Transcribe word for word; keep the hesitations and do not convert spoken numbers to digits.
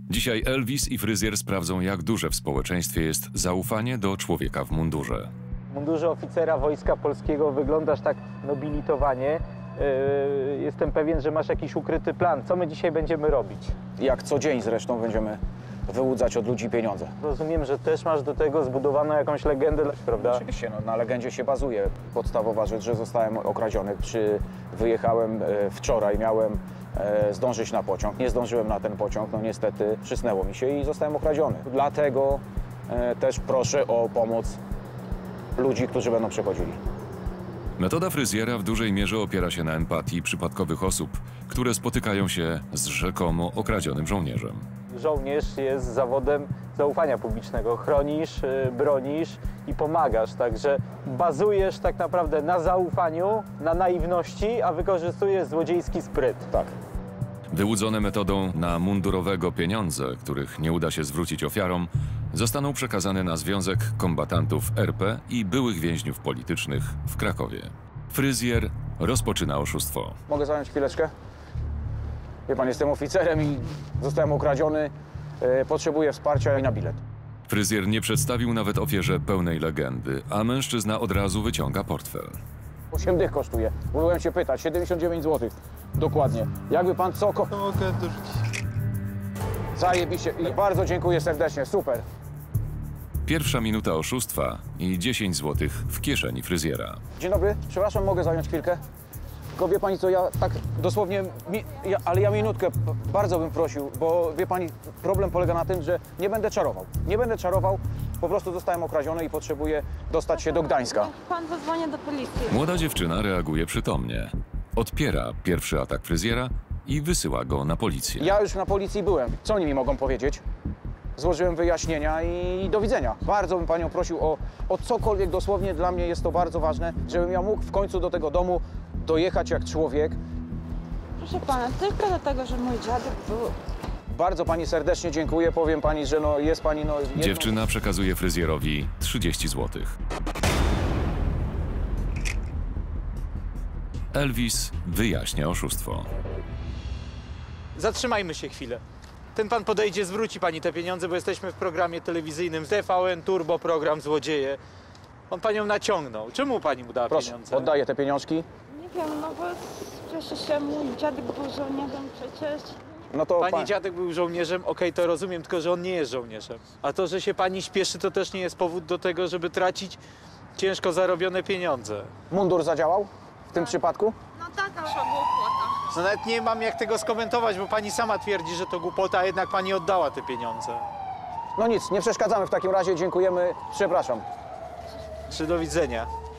Dzisiaj Elvis i fryzjer sprawdzą, jak duże w społeczeństwie jest zaufanie do człowieka w mundurze. W mundurze oficera Wojska Polskiego wyglądasz tak nobilitowanie. Yy, jestem pewien, że masz jakiś ukryty plan. Co my dzisiaj będziemy robić? Jak co dzień zresztą będziemy wyłudzać od ludzi pieniądze. Rozumiem, że też masz do tego zbudowaną jakąś legendę, prawda? Oczywiście, no, na legendzie się bazuje. Podstawowa rzecz, że zostałem okradziony. Przy... Wyjechałem e, wczoraj, miałem e, zdążyć na pociąg. Nie zdążyłem na ten pociąg, no niestety przysnęło mi się i zostałem okradziony. Dlatego e, też proszę o pomoc ludzi, którzy będą przechodzili. Metoda fryzjera w dużej mierze opiera się na empatii przypadkowych osób, które spotykają się z rzekomo okradzionym żołnierzem. Żołnierz jest zawodem zaufania publicznego. Chronisz, bronisz i pomagasz. Także bazujesz tak naprawdę na zaufaniu, na naiwności, a wykorzystujesz złodziejski spryt. Tak. Wyłudzone metodą na mundurowego pieniądze, których nie uda się zwrócić ofiarom, zostaną przekazane na Związek Kombatantów R P i byłych więźniów politycznych w Krakowie. Fryzjer rozpoczyna oszustwo. Mogę zająć chwileczkę? Wie pan, jestem oficerem i zostałem okradziony. E, potrzebuję wsparcia i na bilet. Fryzjer nie przedstawił nawet ofierze pełnej legendy, a mężczyzna od razu wyciąga portfel. osiem dych kosztuje. Byłem się pytać, siedemdziesiąt dziewięć złotych. Dokładnie. Jakby pan co... Ko... Mogę dorzucić. Zajebiście. I bardzo dziękuję serdecznie. Super. Pierwsza minuta oszustwa i dziesięć złotych w kieszeni fryzjera. Dzień dobry. Przepraszam, mogę zająć chwilkę? Tylko wie pani co, ja tak dosłownie... Mi... Ja, ale ja minutkę bardzo bym prosił, bo wie pani, problem polega na tym, że nie będę czarował. Nie będę czarował. Po prostu zostałem okradziony i potrzebuję dostać się do Gdańska. Pan zadzwonia do policji. Młoda dziewczyna reaguje przytomnie. Odpiera pierwszy atak fryzjera i wysyła go na policję. Ja już na policji byłem. Co oni mi mogą powiedzieć? Złożyłem wyjaśnienia i do widzenia. Bardzo bym panią prosił o, o cokolwiek, dosłownie dla mnie jest to bardzo ważne, żebym ja mógł w końcu do tego domu dojechać jak człowiek. Proszę pana, tylko dlatego, że mój dziadek był... Bardzo pani serdecznie dziękuję. Powiem pani, że no, jest pani... No, jedną... Dziewczyna przekazuje fryzjerowi trzydzieści złotych. Elvis wyjaśnia oszustwo. Zatrzymajmy się chwilę. Ten pan podejdzie, zwróci pani te pieniądze, bo jesteśmy w programie telewizyjnym T V N Turbo, program Złodzieje. On panią naciągnął. Czemu pani mu dała Proszę, pieniądze? oddaję te pieniążki. Nie wiem, no bo przecież ja, mój dziadek był żołnierzem przecież. No to Pani pan... dziadek był żołnierzem, okej, okay, to rozumiem, tylko że on nie jest żołnierzem. A to, że się pani śpieszy, to też nie jest powód do tego, żeby tracić ciężko zarobione pieniądze. Mundur zadziałał w tym przypadku? No tak, ale to było głupota. No nawet nie mam jak tego skomentować, bo pani sama twierdzi, że to głupota, a jednak pani oddała te pieniądze. No nic, nie przeszkadzamy w takim razie, dziękujemy, przepraszam. Czy do widzenia.